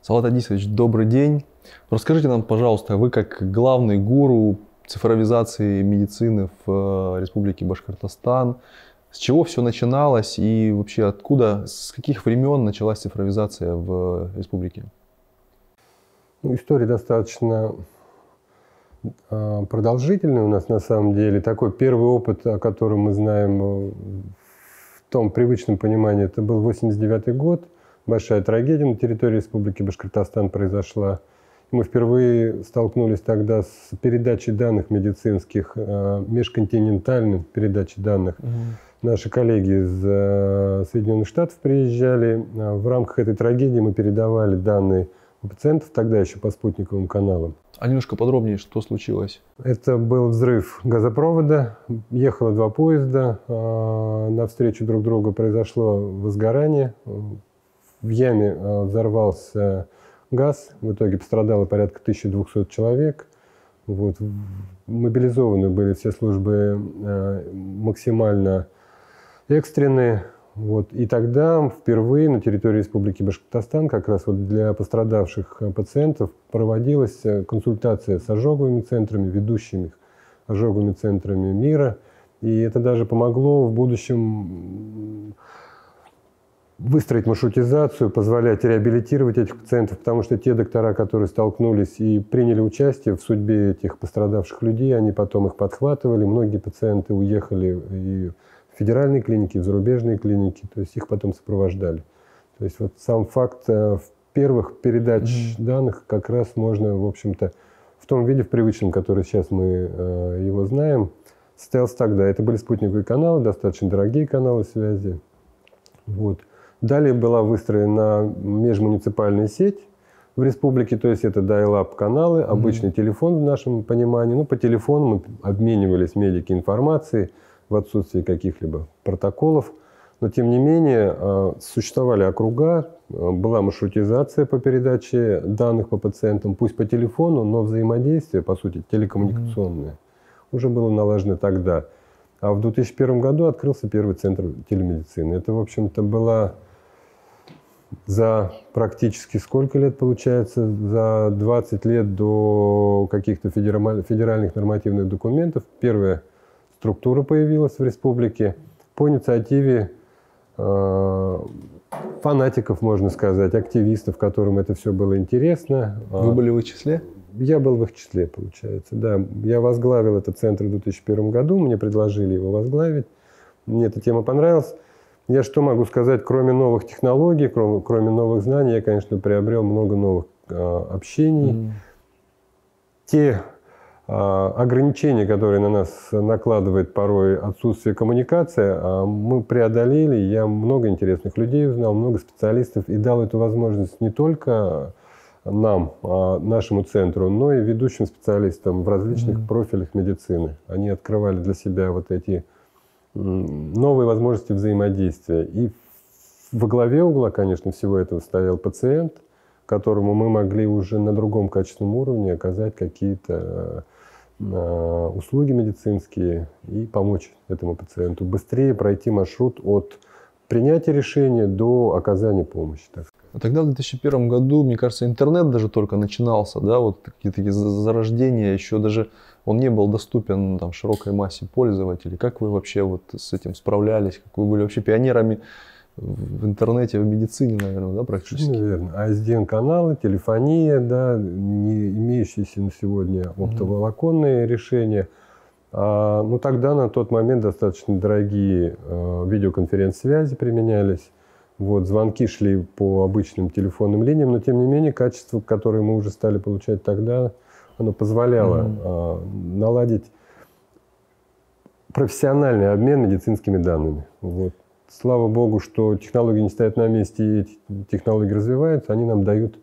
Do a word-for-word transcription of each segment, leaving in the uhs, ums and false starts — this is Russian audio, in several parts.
Салават Адисович, добрый день. Расскажите нам, пожалуйста, вы как главный гуру цифровизации медицины в Республике Башкортостан, с чего все начиналось и вообще откуда, с каких времен началась цифровизация в республике? Ну, история достаточно э, продолжительная у нас на самом деле. Такой первый опыт, о котором мы знаем в том привычном понимании, это был восемьдесят девятый год. Большая трагедия на территории Республики Башкортостан произошла. Мы впервые столкнулись тогда с передачей данных медицинских, э, межконтинентальной передачей данных. Угу. Наши коллеги из э, Соединенных Штатов приезжали. В рамках этой трагедии мы передавали данные у пациентов, тогда еще по спутниковым каналам. А немножко подробнее, что случилось? Это был взрыв газопровода. Ехало два поезда. Э, навстречу друг другу произошло возгорание. В яме э, взорвался газ. В итоге пострадало порядка тысячи двухсот человек. Вот. Мобилизованы были все службы э, максимально экстренные. Вот. И тогда впервые на территории Республики Башкортостан как раз вот для пострадавших пациентов проводилась консультация с ожоговыми центрами, ведущими ожоговыми центрами мира. И это даже помогло в будущем выстроить маршрутизацию, позволять реабилитировать этих пациентов, потому что те доктора, которые столкнулись и приняли участие в судьбе этих пострадавших людей, они потом их подхватывали. Многие пациенты уехали и в федеральные клиники, и в зарубежные клиники, то есть их потом сопровождали. То есть вот сам факт в первых передач mm-hmm. данных как раз можно, в общем-то, в том виде, в привычном, который сейчас мы э, его знаем, состоялся тогда. Это были спутниковые каналы, достаточно дорогие каналы связи. Вот. Далее была выстроена межмуниципальная сеть в республике, то есть это dial-up каналы, обычный mm-hmm. телефон в нашем понимании. Ну, по телефону мы обменивались медики информацией в отсутствии каких-либо протоколов. Но, тем не менее, существовали округа, была маршрутизация по передаче данных по пациентам, пусть по телефону, но взаимодействие, по сути, телекоммуникационное, mm-hmm. уже было налажено тогда. А в две тысячи первом году открылся первый центр телемедицины. Это, в общем-то, была за практически сколько лет, получается, за двадцать лет до каких-то федеральных нормативных документов. Первая структура появилась в республике по инициативе э, фанатиков, можно сказать, активистов, которым это все было интересно. Вы были в их числе? Я был в их числе, получается, да. Я возглавил этот центр в две тысячи первом году, мне предложили его возглавить. Мне эта тема понравилась. Я что могу сказать, кроме новых технологий, кроме, кроме новых знаний, я, конечно, приобрел много новых э, общений. Mm. Те э, ограничения, которые на нас накладывает порой отсутствие коммуникации, э, мы преодолели. Я много интересных людей узнал, много специалистов и дал эту возможность не только нам, нашему центру, но и ведущим специалистам в различных mm-hmm. профилях медицины. Они открывали для себя вот эти новые возможности взаимодействия. И во главе угла, конечно, всего этого стоял пациент, которому мы могли уже на другом качественном уровне оказать какие-то услуги медицинские и помочь этому пациенту быстрее пройти маршрут от принятия решения до оказания помощи. Так. Тогда в две тысячи первом году, мне кажется, интернет даже только начинался, да, вот какие-то такие зарождения, еще даже он не был доступен там широкой массе пользователей. Как вы вообще вот с этим справлялись? Как вы были вообще пионерами в интернете, в медицине, наверное, да, практически? Наверное. эй эс ди эн-каналы, телефония, да, не имеющиеся на сегодня оптоволоконные mm-hmm. решения. А, ну, тогда на тот момент достаточно дорогие э, видеоконференц-связи применялись. Вот, звонки шли по обычным телефонным линиям, но тем не менее качество, которое мы уже стали получать тогда, оно позволяло mm-hmm. э, наладить профессиональный обмен медицинскими данными. Вот. Слава богу, что технологии не стоят на месте, и эти технологии развиваются, они нам дают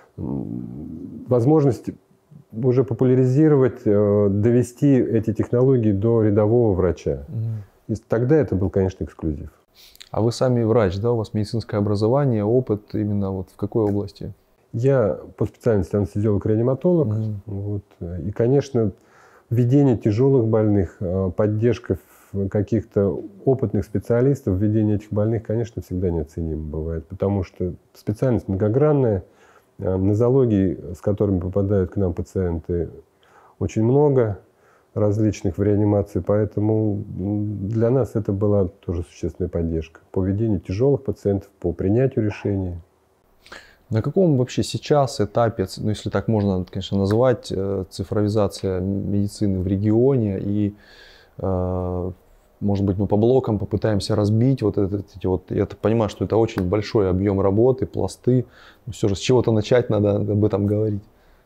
возможность уже популяризировать, э, довести эти технологии до рядового врача. Mm-hmm. И тогда это был, конечно, эксклюзив. А вы сами врач, да? У вас медицинское образование, опыт именно вот в какой области? Я по специальности анестезиолог-реаниматолог. Mm-hmm. Вот. И, конечно, введение тяжелых больных, поддержка каких-то опытных специалистов, введение этих больных, конечно, всегда неоценимо бывает. Потому что специальность многогранная, Нозологий, с которыми попадают к нам пациенты, очень много различных в реанимации, поэтому для нас это была тоже существенная поддержка по ведению тяжелых пациентов, по принятию решений. На каком вообще сейчас этапе, ну если так можно, конечно, назвать, цифровизация медицины в регионе и, может быть, мы по блокам попытаемся разбить вот это, эти вот, я понимаю, что это очень большой объем работы, пласты, но все же с чего-то начать надо об этом говорить.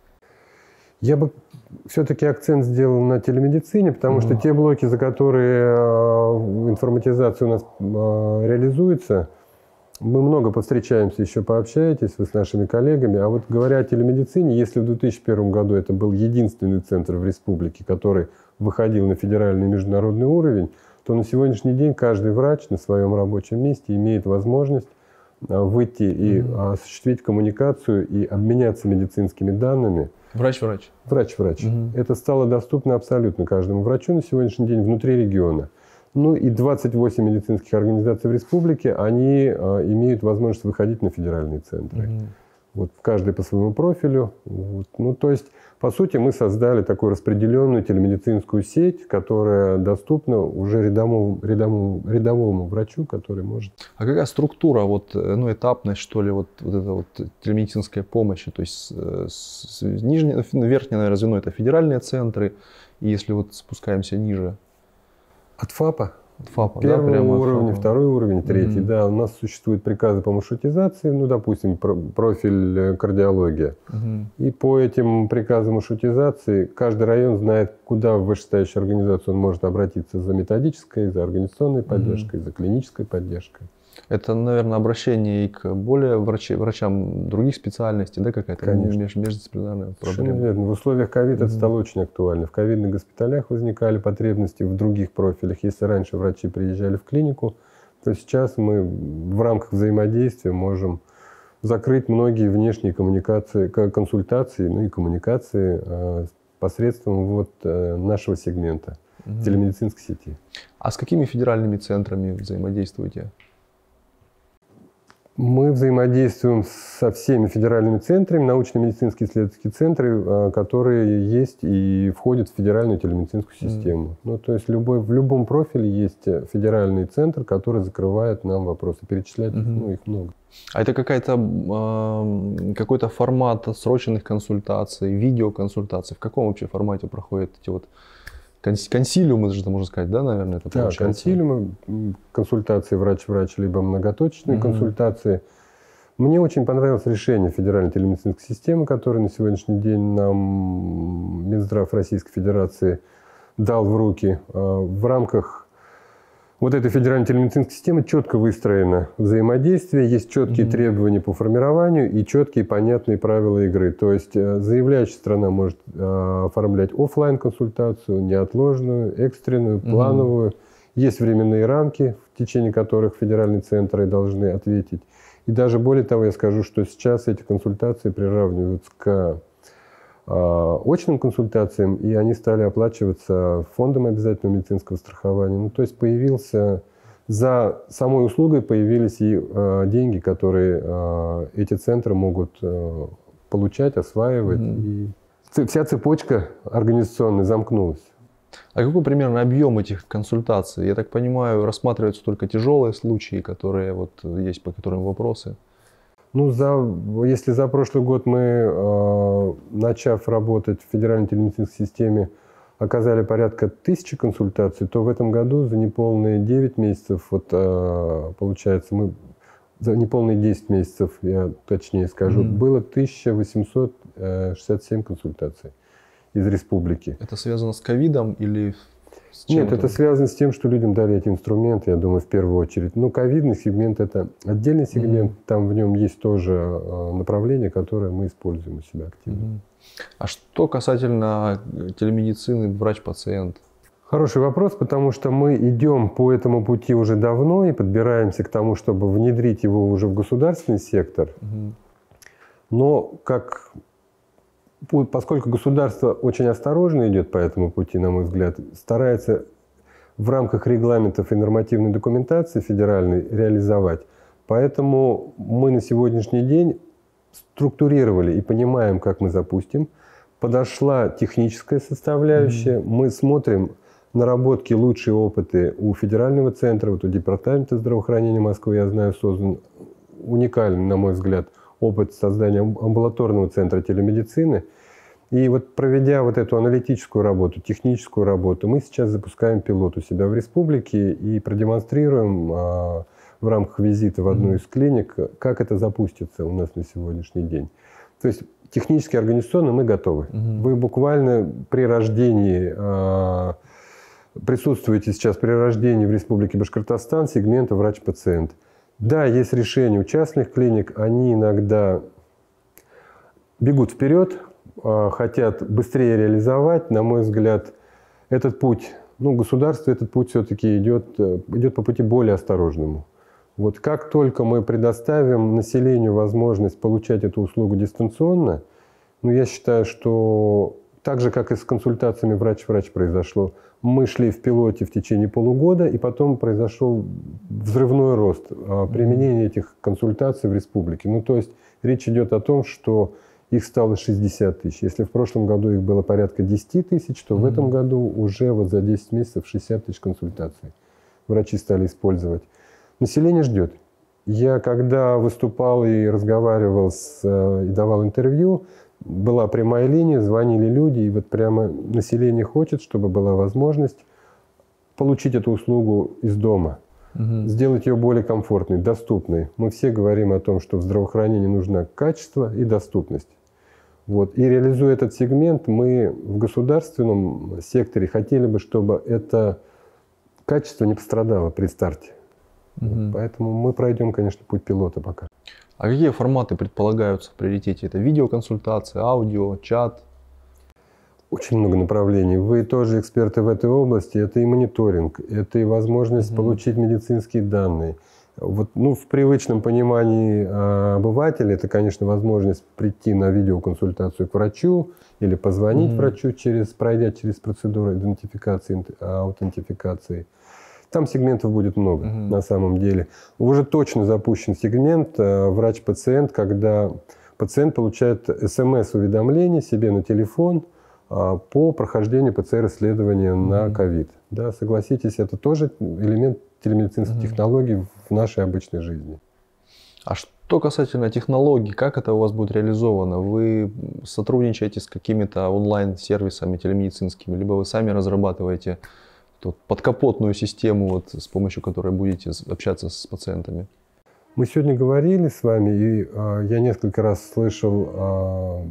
Я бы все-таки акцент сделал на телемедицине, потому mm-hmm. что те блоки, за которые информатизация у нас реализуется, мы много повстречаемся, еще пообщаетесь вы с нашими коллегами. А вот говоря о телемедицине, если в две тысячи первом году это был единственный центр в республике, который выходил на федеральный и международный уровень, то на сегодняшний день каждый врач на своем рабочем месте имеет возможность выйти и mm-hmm. осуществить коммуникацию и обменяться медицинскими данными. Врач-врач. Врач-врач. Mm-hmm. Это стало доступно абсолютно каждому врачу на сегодняшний день внутри региона. Ну и двадцать восемь медицинских организаций в республике, они а, имеют возможность выходить на федеральные центры. Mm-hmm. Вот каждый по своему профилю. Вот. Ну, то есть, по сути, мы создали такую распределенную телемедицинскую сеть, которая доступна уже рядовому, рядовому, рядовому врачу, который может... А какая структура, вот, ну, этапность, что ли, вот, вот этой вот телемедицинской помощи? То есть, с, с, нижней, верхнее, наверное, звено – это федеральные центры, и если вот спускаемся ниже? От ФАПа. ФАПа, Первый да, уровень, ФАПа. Второй уровень, третий. Mm-hmm. Да, у нас существуют приказы по маршрутизации, ну, допустим, про- профиль кардиология. Mm-hmm. И по этим приказам маршрутизации каждый район знает, куда в вышестоящую организацию он может обратиться за методической, за организационной поддержкой, mm-hmm. за клинической поддержкой. Это, наверное, обращение и к более врачи, врачам других специальностей, да, какая-то меж, междисциплинарная проблема. Верно. В условиях ковида mm-hmm. это стало очень актуально. В ковидных госпиталях возникали потребности в других профилях. Если раньше врачи приезжали в клинику, то сейчас мы в рамках взаимодействия можем закрыть многие внешние коммуникации, консультации, ну и коммуникации э, посредством вот, э, нашего сегмента mm-hmm. телемедицинской сети. А с какими федеральными центрами взаимодействуете? Мы взаимодействуем со всеми федеральными центрами, научно-медицинские исследовательские центры, которые есть и входят в федеральную телемедицинскую систему. Mm. Ну, то есть любой, в любом профиле есть федеральный центр, который закрывает нам вопросы. Перечислять mm-hmm. ну, их много. А это какая-то, э, какой-то формат срочных консультаций, видеоконсультаций? В каком вообще формате проходят эти вот консилиумы, даже можно сказать, да, наверное, это да, получается? консилиумы, консультации врач-врач, либо многоточечные mm-hmm. консультации. Мне очень понравилось решение федеральной телемедицинской системы, которое на сегодняшний день нам Минздрав Российской Федерации дал в руки. В рамках вот этой федеральной телемедицинской системы четко выстроено взаимодействие, есть четкие mm-hmm. требования по формированию и четкие понятные правила игры. То есть заявляющая страна может оформлять офлайн-консультацию, неотложную, экстренную, плановую. Mm-hmm. Есть временные рамки, в течение которых федеральные центры должны ответить. И даже более того, я скажу, что сейчас эти консультации приравниваются к очным консультациям, и они стали оплачиваться фондом обязательного медицинского страхования. Ну, то есть появился, за самой услугой появились и э, деньги, которые э, эти центры могут э, получать, осваивать. Mm-hmm. И вся цепочка организационная замкнулась. А какой примерно объем этих консультаций? Я так понимаю, рассматриваются только тяжелые случаи, которые вот есть, по которым вопросы? Ну, за, если за прошлый год мы, э, начав работать в федеральной телемедицинской системе, оказали порядка тысячи консультаций, то в этом году за неполные девять месяцев, вот, э, получается, мы за неполные десять месяцев, я точнее скажу, mm-hmm. было тысяча восемьсот шестьдесят семь консультаций из республики. Это связано с ковидом или... Нет, это связано с тем, что людям дали эти инструменты, я думаю, в первую очередь. Ну, ковидный сегмент – это отдельный сегмент, mm-hmm. там в нем есть тоже направление, которое мы используем у себя активно. Mm-hmm. А что касательно телемедицины врач-пациент? Хороший вопрос, потому что мы идем по этому пути уже давно и подбираемся к тому, чтобы внедрить его уже в государственный сектор. Mm-hmm. Но как... Поскольку государство очень осторожно идет по этому пути, на мой взгляд, старается в рамках регламентов и нормативной документации федеральной реализовать. Поэтому мы на сегодняшний день структурировали и понимаем, как мы запустим. Подошла техническая составляющая. Mm-hmm. Мы смотрим наработки, лучшие опыты у федерального центра, вот у департамента здравоохранения Москвы, я знаю, создан уникальный, на мой взгляд, опыт создания амбулаторного центра телемедицины. И вот проведя вот эту аналитическую работу, техническую работу, мы сейчас запускаем пилот у себя в республике и продемонстрируем а, в рамках визита в одну из клиник, как это запустится у нас на сегодняшний день. То есть технически, организационно мы готовы. Mm-hmm. Вы буквально при рождении, а, присутствуете сейчас при рождении в Республике Башкортостан сегмента врач-пациент. Да, есть решения у частных клиник, они иногда бегут вперед, хотят быстрее реализовать. На мой взгляд, этот путь, ну, государство этот путь все-таки идет, идет по пути более осторожному. Вот как только мы предоставим населению возможность получать эту услугу дистанционно, ну, я считаю, что так же, как и с консультациями врач-врач произошло, мы шли в пилоте в течение полугода, и потом произошел взрывной рост применения этих консультаций в республике. Ну, то есть речь идет о том, что их стало шестьдесят тысяч. Если в прошлом году их было порядка десять тысяч, то mm-hmm. в этом году уже вот за десять месяцев шестьдесят тысяч консультаций врачи стали использовать. Население ждет. Я когда выступал и разговаривал с, и давал интервью, была прямая линия, звонили люди, и вот прямо население хочет, чтобы была возможность получить эту услугу из дома. Угу. Сделать ее более комфортной, доступной. Мы все говорим о том, что в здравоохранении нужно качество и доступность. Вот. И реализуя этот сегмент, мы в государственном секторе хотели бы, чтобы это качество не пострадало при старте. Угу. Вот. Поэтому мы пройдем, конечно, путь пилота пока. А какие форматы предполагаются в приоритете? Это видеоконсультации, аудио, чат? Очень много направлений. Вы тоже эксперты в этой области. Это и мониторинг, это и возможность mm-hmm. получить медицинские данные. Вот, ну, в привычном понимании э, обывателя это, конечно, возможность прийти на видеоконсультацию к врачу или позвонить mm-hmm. врачу, через, пройдя через процедуру идентификации, аутентификации. Там сегментов будет много, mm-hmm. на самом деле. Уже точно запущен сегмент э, врач-пациент, когда пациент получает смс-уведомление себе на телефон по прохождению ПЦР-исследования mm-hmm. на ковид. Да, согласитесь, это тоже элемент телемедицинских mm-hmm. технологий в нашей обычной жизни. А что касательно технологий, как это у вас будет реализовано? Вы сотрудничаете с какими-то онлайн-сервисами телемедицинскими, либо вы сами разрабатываете тут подкапотную систему, вот, с помощью которой будете общаться с пациентами? Мы сегодня говорили с вами, и э, я несколько раз слышал э,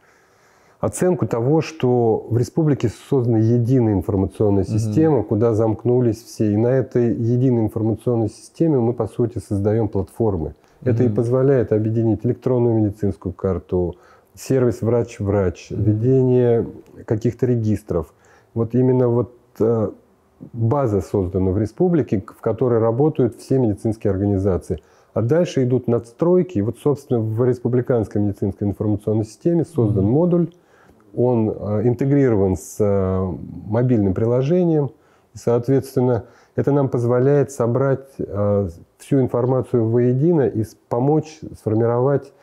оценку того, что в республике создана единая информационная система, mm-hmm. куда замкнулись все. И на этой единой информационной системе мы, по сути, создаем платформы. Mm-hmm. Это и позволяет объединить электронную медицинскую карту, сервис врач-врач, mm-hmm. ведение каких-то регистров. Вот именно вот э, база создана в республике, в которой работают все медицинские организации. А дальше идут надстройки. И вот, собственно, в республиканской медицинской информационной системе создан mm-hmm. модуль. Он э, интегрирован с э, мобильным приложением. И, соответственно, это нам позволяет собрать э, всю информацию воедино и помочь сформировать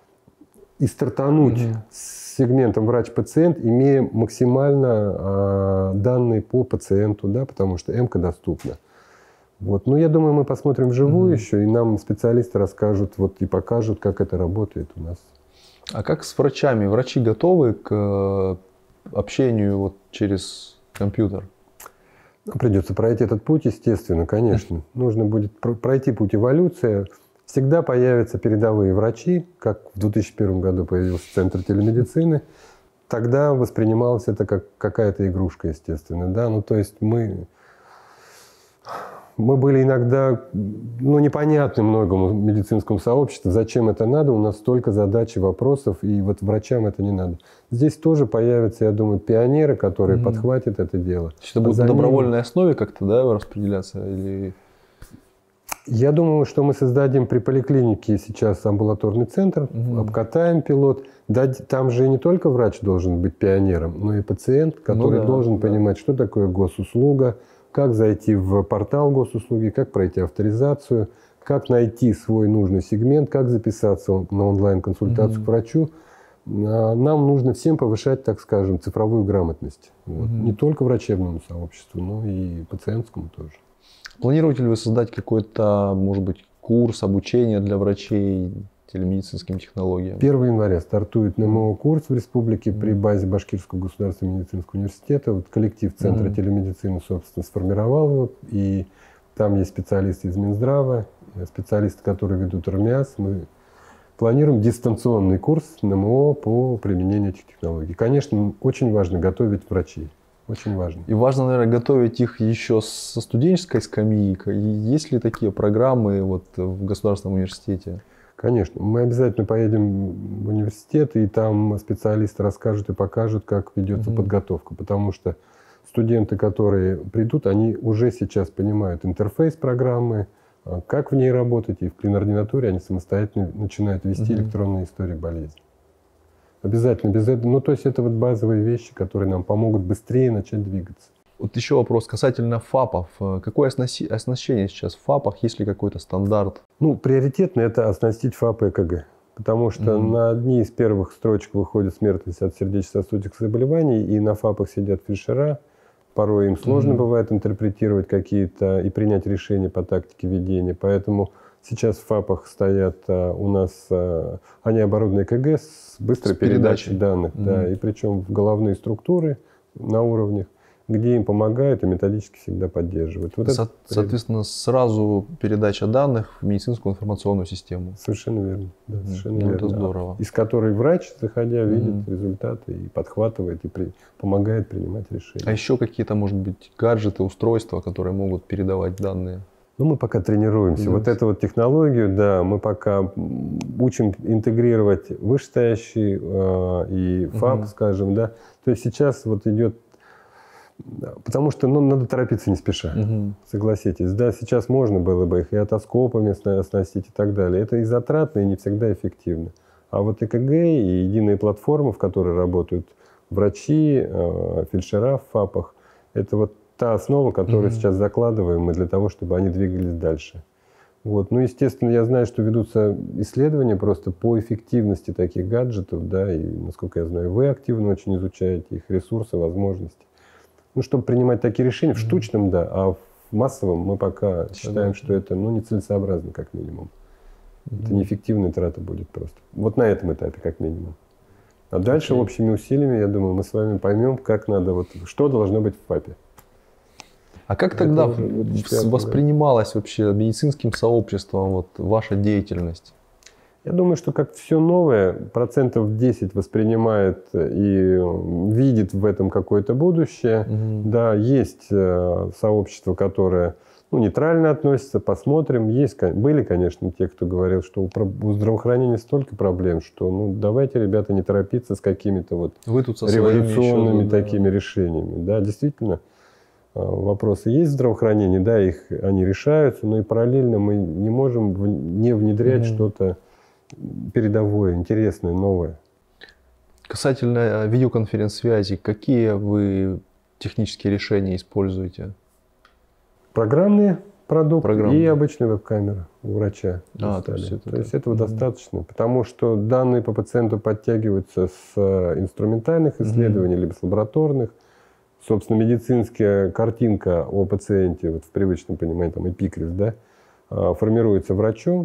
и стартануть mm-hmm. с сегментом врач-пациент, имея максимально э, данные по пациенту, да, потому что эм-ка доступна. Вот. Ну, я думаю, мы посмотрим вживую mm-hmm. еще, и нам специалисты расскажут вот, и покажут, как это работает у нас. А как с врачами? Врачи готовы к общению вот через компьютер? Придется пройти этот путь, естественно, конечно. Mm-hmm. Нужно будет пройти путь эволюции. Всегда появятся передовые врачи, как в две тысячи первом году появился Центр телемедицины. Тогда воспринималось это как какая-то игрушка, естественно. Да? Ну, то есть мы... Мы были иногда, ну, непонятны многому медицинскому сообществу, зачем это надо, у нас столько задач и вопросов, и вот врачам это не надо. Здесь тоже появятся, я думаю, пионеры, которые mm-hmm. подхватят это дело. То есть это будет а на добровольной ним... основе как-то, да, распределяться? Или... Я думаю, что мы создадим при поликлинике сейчас амбулаторный центр, mm-hmm. обкатаем пилот. Да, там же не только врач должен быть пионером, но и пациент, который ну, да, должен да. понимать, что такое госуслуга, как зайти в портал госуслуги, как пройти авторизацию, как найти свой нужный сегмент, как записаться на онлайн-консультацию mm-hmm. к врачу. Нам нужно всем повышать, так скажем, цифровую грамотность. Вот. Mm-hmm. Не только врачебному сообществу, но и пациентскому тоже. Планируете ли вы создать какой-то, может быть, курс обучения для врачей телемедицинским технологиям? первого января стартует НМО-курс в республике mm-hmm. при базе Башкирского государственного медицинского университета. Вот коллектив Центра mm-hmm. телемедицины, собственно, сформировал его. И там есть специалисты из Минздрава, специалисты, которые ведут РМИАС. Мы планируем дистанционный курс НМО по применению этих технологий. Конечно, очень важно готовить врачей. Очень важно. И важно, наверное, готовить их еще со студенческой скамьи. Есть ли такие программы вот в государственном университете? Конечно. Мы обязательно поедем в университет, и там специалисты расскажут и покажут, как ведется угу. подготовка. Потому что студенты, которые придут, они уже сейчас понимают интерфейс программы, как в ней работать, и в клинординатуре они самостоятельно начинают вести угу. электронные истории болезни. Обязательно без этого. Ну, то есть это вот базовые вещи, которые нам помогут быстрее начать двигаться. Вот еще вопрос касательно ФАПов. Какое оснащение сейчас в ФАПах? Есть ли какой-то стандарт? Ну, приоритетно это оснастить ФАП ЭКГ. Потому что mm-hmm. на одни из первых строчек выходит смертность от сердечно-сосудистых заболеваний, и на ФАПах сидят фельдшера. Порой им сложно mm-hmm. бывает интерпретировать какие-то и принять решения по тактике ведения. Поэтому сейчас в ФАПах стоят а, у нас, а, они оборудованы ЭКГ с быстрой с передачей данных. Mm-hmm. Да, и причем в головные структуры на уровнях, где им помогают и методически всегда поддерживают. Вот Со- соответственно, сразу передача данных в медицинскую информационную систему. Совершенно верно. Да, совершенно ну, верно. Это здорово. Из которой врач, заходя, видит mm-hmm. результаты и подхватывает, и при... помогает принимать решения. А еще какие-то, может быть, гаджеты, устройства, которые могут передавать данные? Ну, мы пока тренируемся. Mm-hmm. Вот эту вот технологию, да, мы пока учим интегрировать вышестоящий э, и ФАП, mm-hmm. скажем, да. То есть сейчас вот идет. Потому что ну, надо торопиться не спеша, угу. согласитесь. Да, сейчас можно было бы их и отоскопами оснастить и так далее. Это и затратно, и не всегда эффективно. А вот ЭКГ и единые платформы, в которой работают врачи, фельдшера в ФАПах, это вот та основа, которую угу. сейчас закладываем мы для того, чтобы они двигались дальше. Вот. Ну, естественно, я знаю, что ведутся исследования просто по эффективности таких гаджетов, да, и, насколько я знаю, вы активно очень изучаете их ресурсы, возможности. Ну, чтобы принимать такие решения, в штучном, да, а в массовом мы пока считаем, что это ну, нецелесообразно, как минимум. Mm-hmm. Это неэффективная трата будет просто. Вот на этом этапе, как минимум. А дальше, okay. общими усилиями, я думаю, мы с вами поймем, как надо, вот, что должно быть в ФАПе. А как это тогда воспринималась вообще медицинским сообществом вот, ваша деятельность? Я думаю, что как все новое, процентов десять воспринимает и видит в этом какое-то будущее. Угу. Да, есть сообщество, которое ну, нейтрально относится, посмотрим. Есть, были, конечно, те, кто говорил, что у здравоохранения столько проблем, что ну, давайте, ребята, не торопиться с какими-то вот революционными такими да. решениями. Да, действительно, вопросы есть в здравоохранении, да, их, они решаются, но и параллельно мы не можем не внедрять угу. что-то передовое, интересное, новое. Касательно видеоконференц-связи, какие вы технические решения используете? Программные продукты Программные. И обычная веб-камера у врача. А, то есть, это, то есть этого mm-hmm. достаточно, потому что данные по пациенту подтягиваются с инструментальных исследований, mm-hmm. либо с лабораторных. Собственно, медицинская картинка о пациенте, вот в привычном понимании, там эпикриз, да, формируется врачом.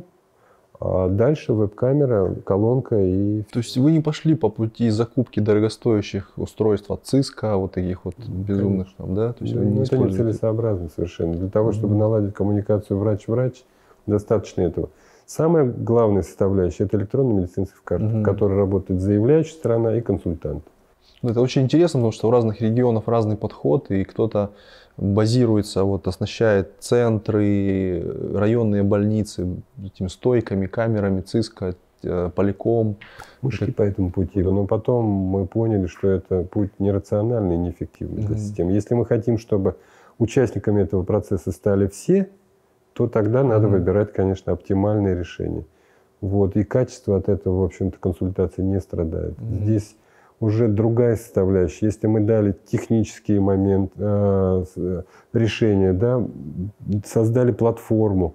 А дальше веб-камера, колонка и... То есть вы не пошли по пути закупки дорогостоящих устройств от Cisco, вот таких вот безумных там, да? То есть ну, вы не это не целесообразно совершенно. Для того, чтобы mm-hmm. наладить коммуникацию врач-врач, достаточно этого. Самая главная составляющая – это электронная медицинская карта, mm-hmm. в которой работает заявляющая сторона и консультант. Ну, это очень интересно, потому что у разных регионов разный подход, и кто-то базируется, вот, оснащает центры, районные больницы этими стойками, камерами, Cisco, Polycom. Мы шли по этому пути, но потом мы поняли, что это путь нерациональный и неэффективный для mm-hmm. системы. Если мы хотим, чтобы участниками этого процесса стали все, то тогда mm-hmm. надо выбирать, конечно, оптимальное решение. Вот. И качество от этого, в общем-то, консультации не страдает. Mm-hmm. Здесь уже другая составляющая. Если мы дали технический момент э, решения, да, создали платформу,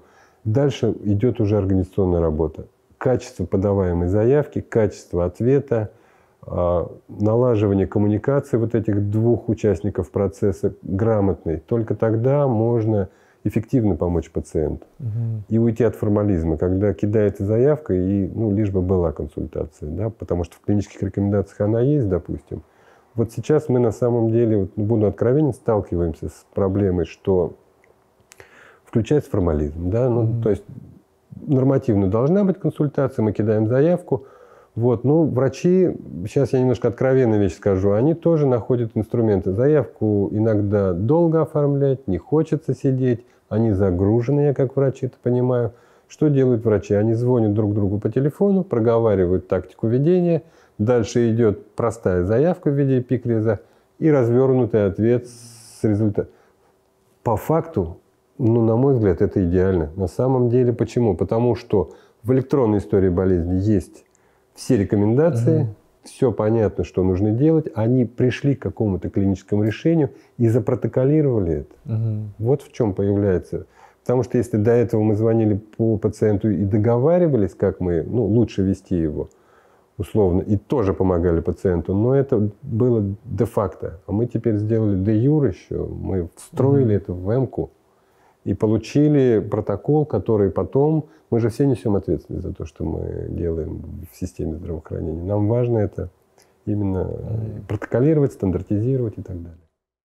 Дальше идет уже организационная работа. Качество подаваемой заявки, качество ответа, налаживание коммуникации вот этих двух участников процесса грамотной. Только тогда можно эффективно помочь пациенту. Угу. И уйти от формализма, когда кидается заявка, и ну, лишь бы была консультация. Да? Потому что в клинических рекомендациях она есть, допустим. Вот сейчас мы на самом деле, вот, буду откровенен, сталкиваемся с проблемой, что включается формализм. Да? Ну, угу. То есть нормативно должна быть консультация, мы кидаем заявку. Вот, ну, врачи, сейчас я немножко откровенную вещь скажу, они тоже находят инструменты. Заявку иногда долго оформлять, не хочется сидеть, они загружены, я как врач это понимаю. Что делают врачи? Они звонят друг другу по телефону, проговаривают тактику ведения, дальше идет простая заявка в виде эпикриза и развернутый ответ с результатом. По факту, ну, на мой взгляд, это идеально. На самом деле, почему? Потому что в электронной истории болезни есть все рекомендации, угу. все понятно, что нужно делать. Они пришли к какому-то клиническому решению и запротоколировали это. Угу. Вот в чем появляется. Потому что если до этого мы звонили по пациенту и договаривались, как мы, ну, лучше вести его, условно, и тоже помогали пациенту, но это было де-факто. А мы теперь сделали де-юр еще, мы встроили угу. это в эм-ку. И получили протокол, который потом... Мы же все несем ответственность за то, что мы делаем в системе здравоохранения. Нам важно это именно протоколировать, стандартизировать и так далее.